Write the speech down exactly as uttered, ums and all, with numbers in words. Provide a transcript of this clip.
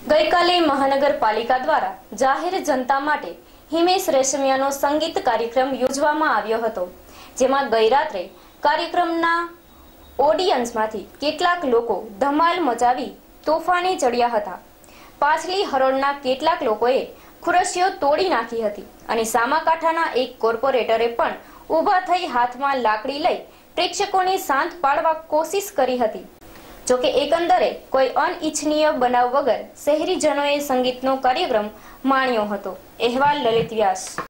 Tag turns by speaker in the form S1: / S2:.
S1: ગઈકાલે મહાનગરપાલિકા દ્વારા જાહેર જનતા માટે હિમેશ રેશમિયાનો સંગીત કાર્યક્રમ યોજવામાં આવ્યો હતો, જેમાં ગઈ રાત્રે કાર્યક્રમના ઓડિયન્સમાંથી કેટલાક લોકો ધમાલ મચાવી તોફાને ચડ્યા હતા। પાછલી હરોળના કેટલાક લોકોએ ખુરશીઓ તોડી નાખી હતી અને સામાકાંઠાના એક કોર્પોરેટરે પણ ઊભા થઈ હાથમાં લાકડી લઈ પ્રેક્ષકોને શાંત પાડવા કોશિશ કરી હતી। જોકે એકંદરે કોઈ અનિચ્છનીય બનાવ વગર શહેરીજનોએ સંગીતનો કાર્યક્રમ માણ્યો હતો। અહેવાલ લલિત વ્યાસ।